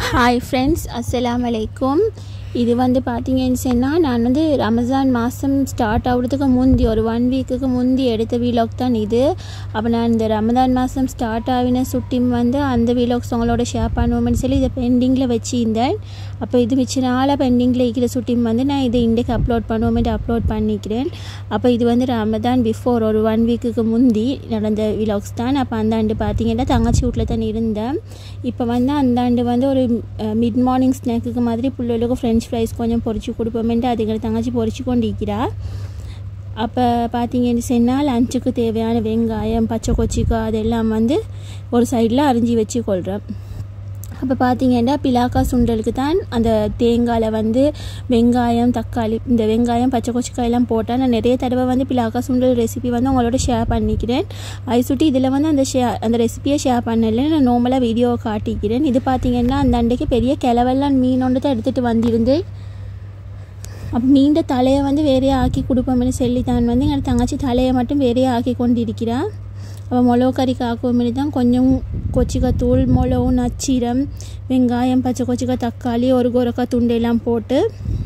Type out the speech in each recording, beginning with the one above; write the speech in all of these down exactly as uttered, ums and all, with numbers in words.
Hi friends, Assalamualaikum. இது வந்து பாத்தீங்கன்னு சொன்னா நான் வந்து ரமஜான் மாசம் ஸ்டார்ட் ஆகிறதுக்கு முந்தி ஒரு ஒன் வீக்குக்கு முந்தி எடுத்த வீலாக் தான் இது. அப்ப நான் இந்த ரமஜான் மாசம் ஸ்டார்ட் ஆவின சுட்டிம் வந்து அந்த வீலாக்ஸ் உங்களோட ஷேர் பண்ணுவோம்னு சொல்லி இதை பெண்டிங்கில் வச்சிருந்தேன். அப்போ இது மிச்ச நாளாக பெண்டிங்கில் இருக்கிற சுட்டிம் வந்து நான் இதை இன்றைக்கு அப்லோட் பண்ணுவோம்னு அப்லோட் பண்ணிக்கிறேன். அப்போ இது வந்து ரமஜான் பிஃபோர் ஒரு ஒன் வீக்குக்கு முந்தி நடந்த வீலாக்ஸ் தான். அப்போ அந்த ஆண்டு பார்த்தீங்கன்னா தங்கச்சி வீட்டில் தான் இருந்தேன். இப்போ வந்து அந்த ஆண்டு வந்து ஒரு மிட் மார்னிங் ஸ்நாக்குக்கு மாதிரி பிள்ளைகளுக்கு ஃப்ரெஞ்ச் ஃப்ரைஸ் கொஞ்சம் பொரிச்சு கொடுப்போம்ட்டு அதுங்களை தங்கச்சி பொரிச்சு கொண்டிருக்கிறா. அப்போ பார்த்தீங்கன்னு சொன்னால் லஞ்சுக்கு தேவையான வெங்காயம் பச்சை கொச்சிக்காய் அதெல்லாம் வந்து ஒரு சைடில் அரிஞ்சு வச்சு கொள்கிறேன். அப்போ பார்த்தீங்கன்னா பிலாக்கா சுண்டலுக்கு தான் அந்த தேங்காயில் வந்து வெங்காயம் தக்காளி இந்த வெங்காயம் பச்சை கொச்சிக்காயெல்லாம் போட்டால் நான் நிறைய தடவை வந்து பிலாக்கா சுண்டல் ரெசிபி வந்து உங்களோட ஷேர் பண்ணிக்கிறேன். அது சுட்டி இதில் வந்து அந்த ஷே அந்த ரெசிபியை ஷேர் பண்ணல நான் நார்மலாக வீடியோவை காட்டிக்கிறேன். இது பார்த்தீங்கன்னா அந்த அன்றைக்கு பெரிய கிளவெல்லாம் மீன் ஒன்று தான் எடுத்துகிட்டு வந்திருந்தேன். அப்போ மீண்ட தலையை வந்து வேறையே ஆக்கி கொடுப்போம்னு சொல்லி தான் வந்து எங்கள் தங்கச்சி தலையை மட்டும் வேறையே ஆக்கி கொண்டு இருக்கிறான். அப்போ மிளகு கறிக்கு ஆக்குவோம்னு தான் கொஞ்சம் கொச்சிக்காய் தூள் மிளகு நச்சீரம் வெங்காயம் பச்சை கொச்சிக்காய் தக்காளி ஒரு கோரக்காய் துண்டெல்லாம் போட்டு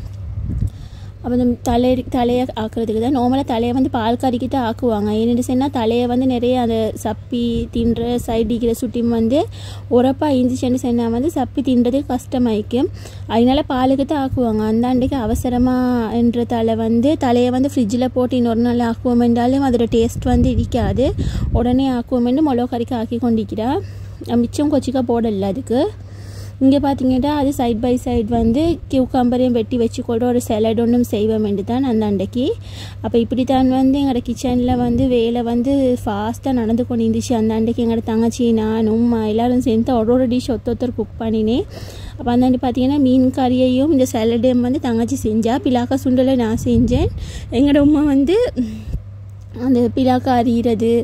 அப்போ இந்த தலை தலையை ஆக்குறதுக்கு தான் நார்மலாக தலையை வந்து பால் கறிக்கிட்டு ஆக்குவாங்க. ஏன்னு சொன்னால் தலையை வந்து நிறைய அந்த சப்பி தின்ற சைடிக்கிற சுட்டியும் வந்து உரப்பாக இருந்துச்சுன்னு சொன்னால் வந்து சப்பி தின்றதுக்கு கஷ்டமாயிக்கும். அதனால பாலுக்கு தான் ஆக்குவாங்க. அந்த அன்றைக்கு அவசரமாக என்ற தலை வந்து தலையை வந்து ஃப்ரிட்ஜில் போட்டு இன்னொரு நாள் ஆக்குவோம் என்றாலும் அதோட டேஸ்ட் வந்து இருக்காது. உடனே ஆக்குவோம்னு மிளகு கறிக்கு ஆக்கி கொண்டிருக்கிறா. மிச்சம் கொச்சிக்காய் போடலை அதுக்கு. இங்கே பார்த்தீங்கன்னா அது சைட் பை சைட் வந்து கியூக்கம்பரையும் வெட்டி வச்சுக்கொள்கிற ஒரு சலாட் ஒன்றும் செய்வோம் என்று தான் அந்த அன்றைக்கு. அப்போ இப்படி தான் வந்து எங்களோட கிச்சனில் வந்து வேலை வந்து ஃபாஸ்ட்டாக நடந்து கொண்டு இருந்துச்சு. அந்த அன்றைக்கு எங்களோட தங்கச்சி நான் உம்மா எல்லோரும் சேர்ந்து ஒரு ஒரு டிஷ் ஒத்த ஒருத்தர் குக் பண்ணினேன். அப்போ அந்த அன்றைக்கு பார்த்தீங்கன்னா மீன் கறியையும் இந்த சலாடையும் வந்து தங்கச்சி செஞ்சா. பிலாக்கா சுண்டலை நான் செஞ்சேன். எங்களோட உம்மா வந்து அந்த பிலாக்கா அறிகிறது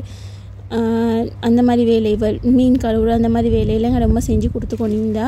அந்த மாதிரி வேலைகள் மீன் கழுவுற அந்த மாதிரி வேலையெல்லாம் ரொம்ப செஞ்சு கொடுத்து கொண்டிருந்தா.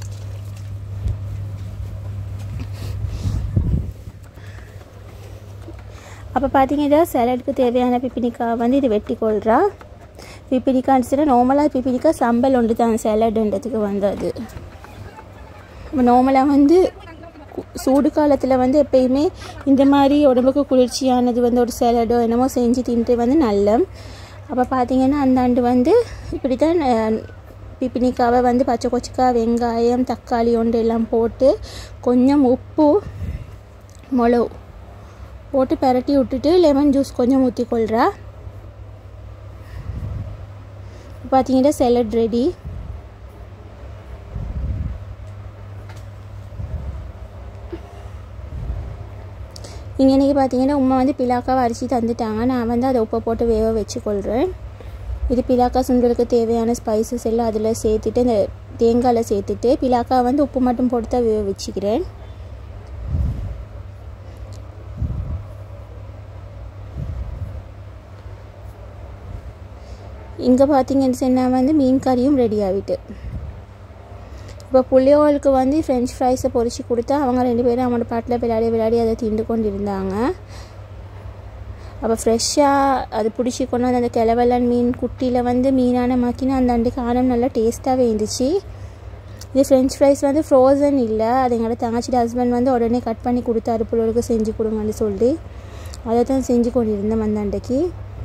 அப்போ பார்த்தீங்கன்னா சலாடுக்கு தேவையான பிப்பினிக்காய் வந்து இது வெட்டி கொள்கிறா. பிப்பினிக்கான்னு சொன்னால் நார்மலாக பிப்பினிக்காய் சம்பல் ஒன்று தான் சலாடுன்றதுக்கு வந்தது. நார்மலாக வந்து சூடு காலத்தில் வந்து எப்பயுமே இந்த மாதிரி உடம்புக்கு குளிர்ச்சியானது வந்து ஒரு சலாடோ என்னமோ செஞ்சு தின்ட்டு வந்து நல்ல. அப்போ பார்த்தீங்கன்னா அந்த ஆண்டு வந்து இப்படி தான் பிப்பினிக்காவை வந்து பச்சை கொச்சிக்காய் வெங்காயம் தக்காளி ஒன்று எல்லாம் போட்டு கொஞ்சம் உப்பு மிளகு போட்டு பரட்டி விட்டுட்டு லெமன் ஜூஸ் கொஞ்சம் ஊற்றி கொள்கிறா. பார்த்தீங்கன்னா சலாட் ரெடி. இங்கே இன்றைக்கி பார்த்தீங்கன்னா உம்மா வந்து பிலாக்காவை அரிசி தந்துட்டாங்க. நான் வந்து அதை உப்பை போட்டு வேக வச்சுக்கொள்கிறேன். இது பிலாக்கா சுண்டலுக்கு தேவையான ஸ்பைசஸ் எல்லாம் அதில் சேர்த்துட்டு இந்த தேங்காயில் சேர்த்துட்டு பிலாக்கா வந்து உப்பு மட்டும் போட்டு தான் வேக வச்சுக்கிறேன். இங்கே பார்த்தீங்கன்னு சொன்னால் வந்து மீன் கறியும் ரெடி ஆகிட்டு. இப்போ புள்ளியோளுக்கு வந்து ஃப்ரெஞ்ச் ஃப்ரைஸை பொரிச்சு கொடுத்தா அவங்க ரெண்டு பேரும் அவனோட பாட்டில் விளையாடி விளையாடி அதை திண்டு கொண்டு இருந்தாங்க. அப்போ ஃப்ரெஷ்ஷாக அது பிடிச்சி கொண்டு வந்து அந்த கிளவெல்லாம் மீன் குட்டியில் வந்து மீனான மாக்கினா அந்த அண்டு காரம் நல்லா டேஸ்ட்டாகவே இருந்துச்சு. இது ஃப்ரெஞ்ச் ஃப்ரைஸ் வந்து ஃப்ரோசன் இல்லை. அது எங்களோட தங்கச்சியோட ஹஸ்பண்ட் வந்து உடனே கட் பண்ணி கொடுத்தாரு புள்ளியோளுக்கு செஞ்சு கொடுங்கன்னு சொல்லி அதை தான் செஞ்சு கொண்டு இருந்தேன் அந்த அண்டைக்கு.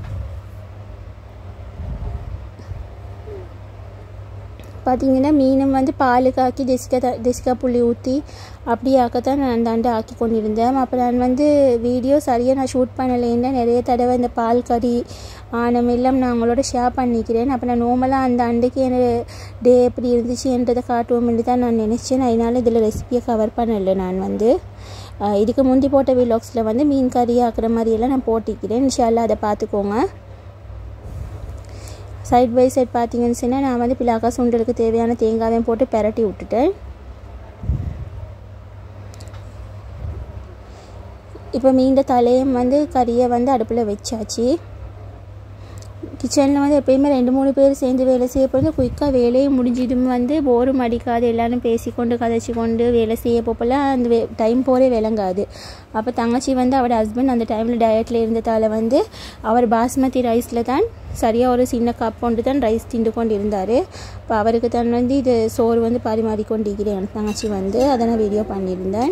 பார்த்தீங்கன்னா மீனும் வந்து பாலுக்கு ஆக்கி டெசிக்கா த டெசிக்கா புள்ளி ஊற்றி அப்படி ஆக்கத்தான் நான் அந்த ஆண்டு ஆக்கி கொண்டிருந்தேன். அப்போ நான் வந்து வீடியோ சரியாக நான் ஷூட் பண்ணலைன்னா நிறைய தடவை இந்த பால் கறி ஆனம் எல்லாம் நான் உங்களோட ஷேர் பண்ணிக்கிறேன். அப்போ நான் நார்மலாக அந்த அன்றைக்கு எனக்கு டே எப்படி இருந்துச்சுன்றதை காட்டுவோம்னு தான் நான் நினச்சேன். அதனால இதில் ரெசிபியை கவர் பண்ணலை. நான் வந்து இதுக்கு முந்தி போட்ட வீலாக்ஸில் வந்து மீன் கறி ஆக்குற மாதிரியெல்லாம் நான் போட்டிக்கிறேன். இன்ஷால்லா அதை பார்த்துக்கோங்க. சைட் பை சைட் பார்த்தீங்கன்னு சொன்னால் நான் வந்து பிலாக்கா சுண்டலுக்கு தேவையான தேங்காயும் போட்டு பெரட்டி விட்டுட்டேன். இப்போ மீண்ட தலையும் வந்து கறியை வந்து அடுப்பில் வச்சாச்சு. கிச்சனில் வந்து எப்பயுமே ரெண்டு மூணு பேர் சேர்ந்து வேலை செய்ய போகிறது குயிக்காக வேலையும் முடிஞ்சிடும் வந்து போரும் அடிக்காது எல்லோரும் பேசிக்கொண்டு கதைச்சி கொண்டு வேலை செய்ய போப்பெல்லாம் அந்த வே டைம் போகிறே விளங்காது அப்போ தங்கச்சி வந்து அவரோட ஹஸ்பண்ட் அந்த டைமில் டயட்டில் இருந்ததால் வந்து அவர் பாஸ்மதி ரைஸில் தான் சரியாக ஒரு சின்ன கப் கொண்டு தான் ரைஸ் திண்டு கொண்டு இருந்தார் இப்போ அவருக்கு தான் வந்து இது சோறு வந்து பரிமாறிக்கொண்டிருக்கிறேன் எனக்கு தங்கச்சி வந்து அதை நான் வீடியோ பண்ணியிருந்தேன்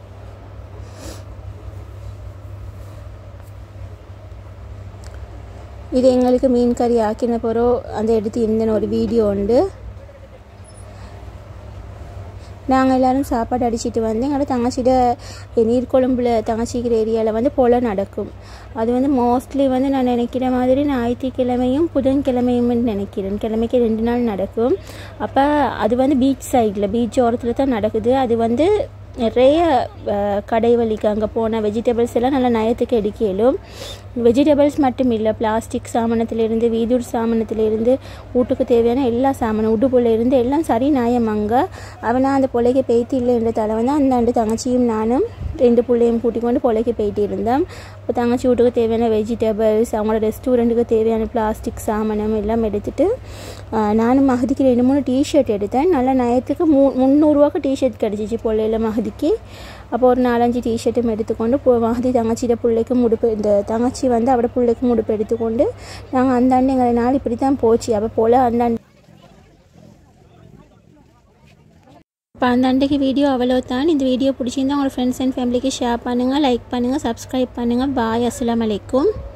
இது எங்களுக்கு மீன் கறி ஆக்கின பிறகு அந்த எடுத்து இருந்தேன்னு ஒரு வீடியோ உண்டு நாங்கள் எல்லோரும் சாப்பாடு அடிச்சுட்டு வந்து எங்களோட தங்கச்சிட்ட நீர்கொழும்புல தங்கச்சிக்கிற ஏரியாவில் வந்து போல நடக்கும் அது வந்து மோஸ்ட்லி வந்து நான் நினைக்கிற மாதிரி ஞாயிற்றுக்கிழமையும் புதன்கிழமையும் நினைக்கிறேன் கிழமைக்கு ரெண்டு நாள் நடக்கும் அப்போ அது வந்து பீச் சைடில் பீச் ஓரத்தில் தான் நடக்குது அது வந்து நிறைய கடை வலிக்கு அங்கே போனால் வெஜிடபிள்ஸ் எல்லாம் நல்லா நயத்துக்கு எடுக்கலும் வெஜிடபிள்ஸ் மட்டும் இல்லை பிளாஸ்டிக் சாமானத்திலிருந்து வீதூர் சாமானத்திலிருந்து வீட்டுக்கு தேவையான எல்லா சாமானம் உடுப்புல இருந்து எல்லாம் சரி நியாயம் அங்கே அவனா அந்த பொலைக்கு போய்த்து இல்லைன்றதால வந்து அந்த ரெண்டு தங்கச்சியும் நானும் ரெண்டு பிள்ளையும் கூட்டிக் கொண்டு பொலைக்கு போயிட்டு இருந்தோம் இப்போ தங்கச்சி வீட்டுக்கு தேவையான வெஜிடபிள்ஸ் அவங்களோட ரெஸ்டாரண்ட்டுக்கு தேவையான பிளாஸ்டிக் சாமானம் எல்லாம் எடுத்துகிட்டு நானும் மகதிக்கு ரெண்டு மூணு டிஷர்ட் எடுத்தேன் நல்லா நயத்துக்கு மூ முந்நூறுரூவாக்கு டிஷர்ட் கிடச்சிச்சு பொல்லையில் மகதிக்கு அப்போ ஒரு நாலஞ்சு டிஷர்ட்டும் எடுத்துக்கொண்டு போ மகதி தங்கச்சியோட பிள்ளைக்கு முடுப்பு இந்த தங்கச்சி வந்து அவட பிள்ளைக்கு முடுப்பு எடுத்துக்கொண்டு நாங்கள் அந்தாண்டு எங்களை நாள் இப்படி தான் போச்சு அப்போ போல் அந்தாண்டு இப்போ அந்த அன்றைக்கு வீடியோ அவ்வளோ தான் இந்த வீடியோ பிடிச்சிருந்தா உங்களோட ஃப்ரெண்ட்ஸ் அண்ட் ஃபேமிலிக்கு ஷேர் பண்ணுங்கள் லைக் பண்ணுங்கள் சப்ஸ்கிரைப் பண்ணுங்கள் பாய் அஸ்ஸலாமு அலைக்கும்